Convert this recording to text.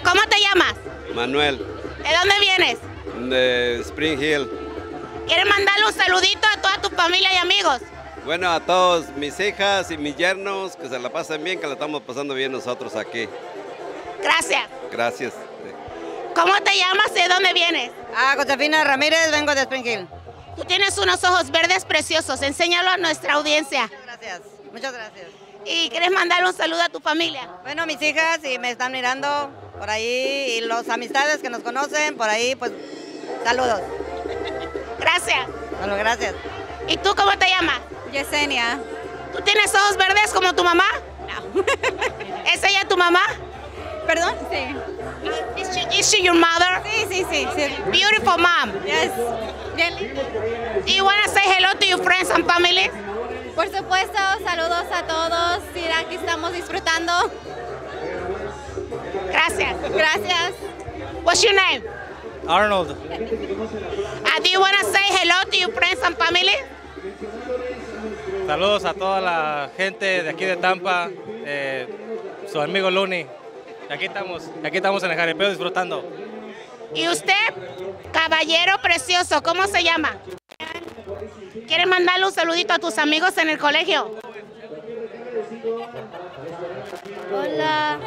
¿Cómo te llamas? Manuel, ¿De dónde vienes? de Spring Hill. ¿Quieres mandarle un saludito a toda tu familia y amigos? Bueno, a todos mis hijas y mis yernos, que se la pasen bien, que la estamos pasando bien nosotros aquí. Gracias. Gracias. ¿Cómo te llamas y de dónde vienes? Josefina Ramírez, vengo de Spring Hill. Tú tienes unos ojos verdes preciosos, enséñalo a nuestra audiencia. Muchas gracias. ¿Y quieres mandarle un saludo a tu familia? Bueno, mis hijas, y me están mirando por ahí, y los amistades que nos conocen por ahí, pues saludos. Gracias. Bueno, gracias. ¿Y tú cómo te llamas? Yesenia. ¿Tú tienes ojos verdes como tu mamá? No. ¿Es ella tu mamá? ¿Perdón? Sí. Is she your mother? Sí. Beautiful mom. Yes. Bien. Do you want to say hello to your friends and family? Por supuesto, saludos a todos. Mira, aquí estamos disfrutando. Gracias. Gracias. What's your name? Arnold. Do you want to say hello to your friends and family? Saludos a toda la gente de aquí de Tampa, su amigo Luni. Aquí estamos en el jaripeo disfrutando. ¿Y usted, caballero precioso, cómo se llama? ¿Quieres mandarle un saludito a tus amigos en el colegio? Hola.